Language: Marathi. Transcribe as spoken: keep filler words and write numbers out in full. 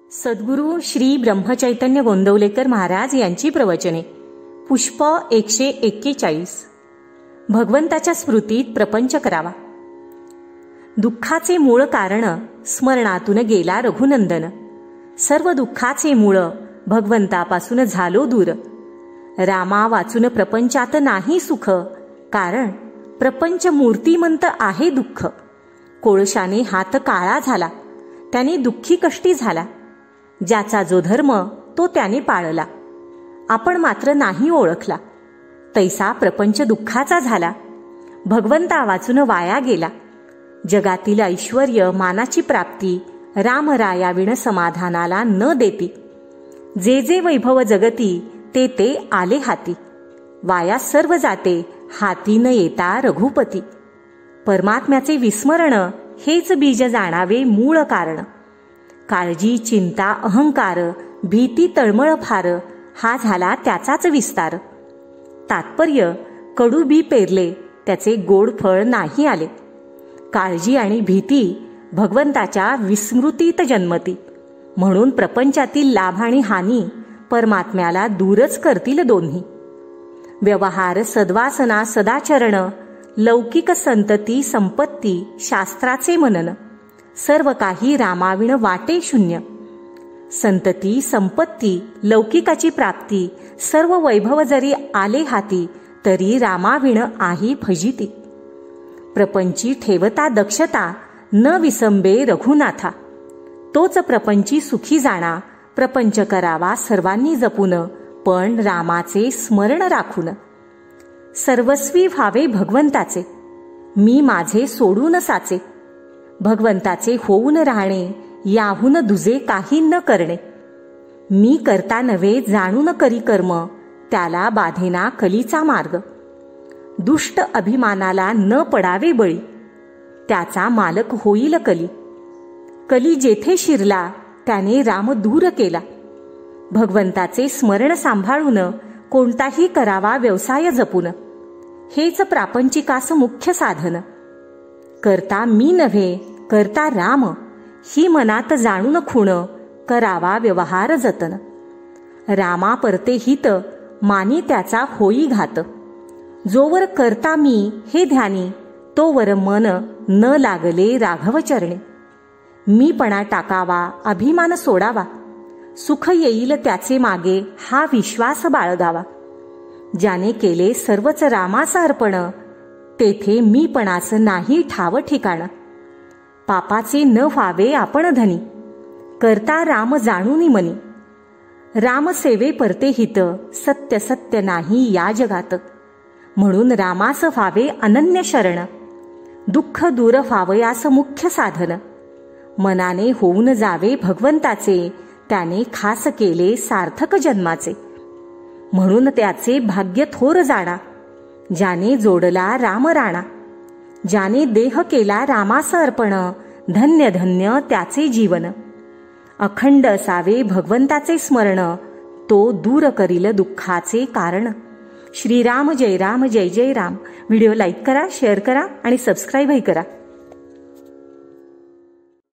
सद्गुरू श्री ब्रह्मचैतन्य गोंदवलेकर महाराज यांची प्रवचने. पुष्प एकशे एक्केचाळीस. भगवंताच्या स्मृतीत प्रपंच करावा. दुःखाचे मूळ कारण स्मरणातून गेला रघुनंदन. सर्व दुःखाचे मूळ भगवंतापासून झालो दूर. रामा वाचून प्रपंचात नाही सुख, कारण प्रपंच मूर्तिमंत आहे दुःख. कोळशाने हात काळा झाला, त्याने दुःखी कष्टी झाला. ज्याचा जो धर्म तो त्याने पाळला, आपण मात्र नाही ओळखला. तैसा प्रपंच दुःखाचा झाला, भगवंता वाचून वाया गेला. जगातील ऐश्वर्य मानाची प्राप्ती रामरायाविण समाधानाला न देती. जे जे वैभव जगती ते ते आले हाती. वाया सर्व जाते हाती न येता रघुपती. परमात्म्याचे विस्मरण हेच बीज जाणावे मूळ कारण. काळजी चिंता अहंकार भीती तळमळ फार हा झाला त्याचाच विस्तार. तात्पर्य कडू बी पेरले त्याचे गोड फळ नाही आले. काळजी आणि भीती भगवंताच्या विस्मृतीत जन्मती, म्हणून प्रपंचातील लाभ आणि हानी परमात्म्याला दूरच करतील दोन्ही. व्यवहार सद्वासना सदाचरण लौकिक संतती संपत्ती शास्त्राचे मनन सर्व काही रामाविण वाटे शून्य. संतती संपत्ती लौकिकाची प्राप्ती सर्व वैभव जरी आले हाती तरी रामाविण आही फजिती. प्रपंची ठेवता दक्षता न विसंबे रघुनाथा. तोच प्रपंची सुखी जाणा प्रपंच करावा सर्वांनी जपून, पण रामाचे स्मरण राखून. सर्वस्वी व्हावे भगवंताचे, मी माझे सोडून साचे. भगवंताचे होऊन राहणे याहून दुजे काही न करणे. मी करता नव्हे जाणून करी कर्म, त्याला बाधेना कलीचा मार्ग. दुष्ट अभिमानाला न पडावे बळी, त्याचा मालक होईल कली. कली जेथे शिरला त्याने राम दूर केला. भगवंताचे स्मरण सांभाळून कोणताही करावा व्यवसाय जपून. हेच प्रापंचिकास मुख्य साधन. करता मी नव्हे करता राम, ही मनात जाणून खूण करावा व्यवहार जतन. रामा परते हित मानी त्याचा होई घात. जोवर करता मी हे ध्यानी तोवर मन न लागले राघव चरणी. मीपणा टाकावा अभिमान सोडावा, सुख येईल त्याचे मागे हा विश्वास बाळगावा. ज्याने केले सर्वच रामास अर्पण, तेथे मीपणास नाही ठाव ठिकाण. पापाचे न व्हावे आपण धनी, करता राम जाणूनी मनी. राम सेवे परते हित सत्य सत्य नाही या जगात. म्हणून रामास व्हावे अनन्य शरण, दुःख दूर व्हावयास मुख्य साधन. मनाने होऊन जावे भगवंताचे, त्याने खास केले सार्थक जन्माचे. म्हणून त्याचे भाग्य थोर जाणा, ज्याने जोडला राम राणा. ज्याने देह केला रामास अर्पण, धन्य धन्य त्याचे जीवन. अखंड असावे भगवंताचे स्मरण, तो दूर करील दुःखाचे कारण. श्रीराम जय राम जय जय राम. व्हिडिओ लाईक करा, शेअर करा आणि सबस्क्राईबही करा.